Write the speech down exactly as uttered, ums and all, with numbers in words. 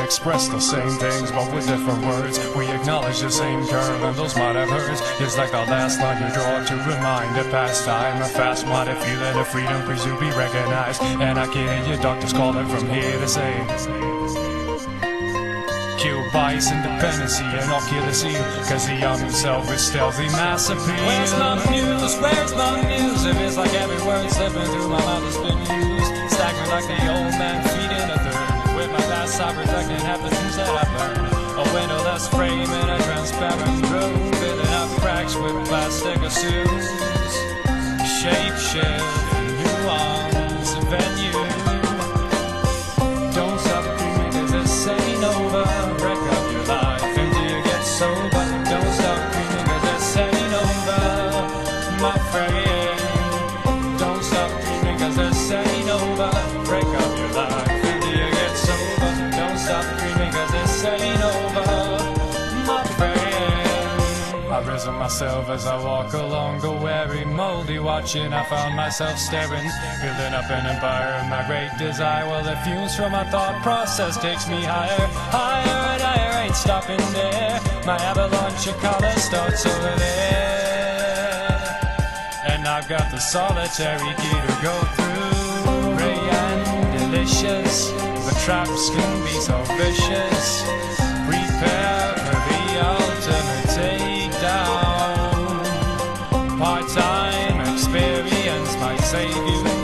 express the same things, but with different words. We acknowledge the same curve, and those might have hurts. It's like the last line you draw to remind a past time, a fast might have feeling of freedom, please to be recognized. And I can hear your doctors calling from here to say, kill bias, independency, and occupancy, cause the young himself is stealthy mass appeal. Where's my muse? Where's my muse? It feels like every word slipping through my mouth has been used. Staggering like the old man feeding a third. With my past I reflecting half the things that I burned. A windowless frame in a transparent room, filling up cracks with plastic assumes. Shape shift, nuance, venue. Don't stop dreaming cause this ain't over. Wreck up your life until you get sober. Don't stop dreaming cause this ain't over, my friend. Don't stop dreaming cause this ain't over. Break up your life until you get sober. Don't stop dreaming cause this ain't over, my friend. I've risen myself as I walk along a weary, moldy watching. I found myself staring, building up an empire of my great desire. Well, the fumes from my thought process takes me higher, higher and higher, ain't stopping there. My avalanche of color starts over there, and I've got the solitary key to go through. Ray and delicious, the traps can be so vicious. Prepare for the ultimate takedown. Part-time experience might save you